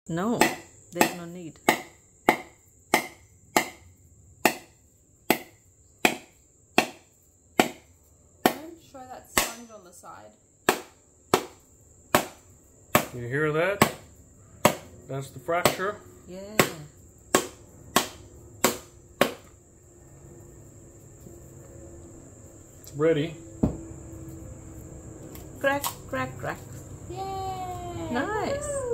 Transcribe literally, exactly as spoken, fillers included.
No, there's no need. Show that sponge on the side. You hear that? That's the fracture. Yeah. It's ready. Crack, crack, crack. Yay! Nice.